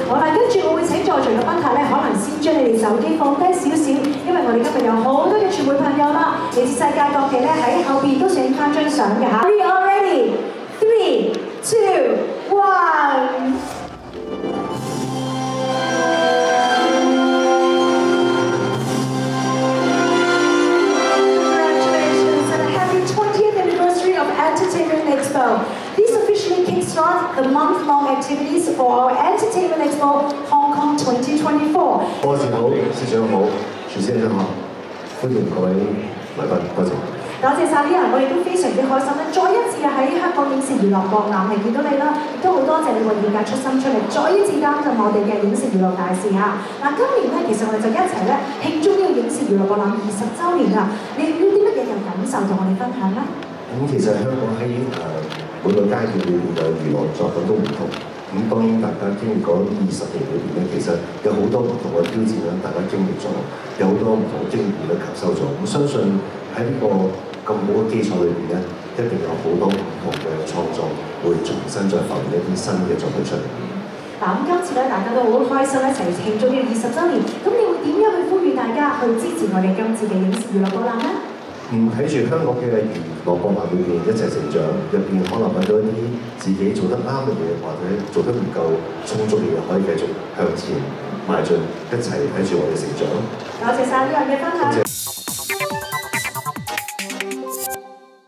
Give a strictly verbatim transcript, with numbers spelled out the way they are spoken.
好啦，跟住我會請在場嘅賓客咧，可能先將你哋手機放低少少，因為我哋今日有好多嘅傳媒朋友啦，嚟自世界各地咧喺後邊都想影翻張相嘅嚇。Are you all ready? Three, two, one. Entertainment Expo. This officially kickstarts the month-long activities for our Entertainment Expo Hong Kong twenty twenty-four. 波士好，司長好，徐先生好，歡迎各位來賓，多謝。 多謝晒呢人，我亦都非常之開心咧，再一次喺香港影視娛樂博覽係見到你啦，亦都好多謝你為業界出心出力，再一次擔任我哋嘅影視娛樂大使嚇。嗱，今年咧其實我哋就一齊咧慶祝呢個影視娛樂博覽二十週年啦，你有啲乜嘢嘅感受同我哋分享咧？ 咁其實香港喺誒每個階段裏邊嘅娛樂作品都唔同，咁當然大家經歷過二十年裏邊咧，其實有好多唔同嘅挑戰啦，大家經歷咗，有好多唔同嘅經驗咧吸收咗。咁相信喺呢個咁好嘅基礎裏邊咧，一定有好多唔同嘅創作會重新再浮現一啲新嘅作品出嚟。 嗱，咁今次咧大家都好開心一齊慶祝呢二十週年，咁你會點樣去呼籲大家去支持我哋今次嘅影視娛樂博覽咧？ 唔睇住香港嘅娛樂博覽裏邊一齊成長，入邊可能揾到一啲自己做得啱嘅嘢，或者做得唔夠充足嘅嘢，可以繼續向前邁進，一齊睇住我哋成長。 多謝晒呢樣嘅分享。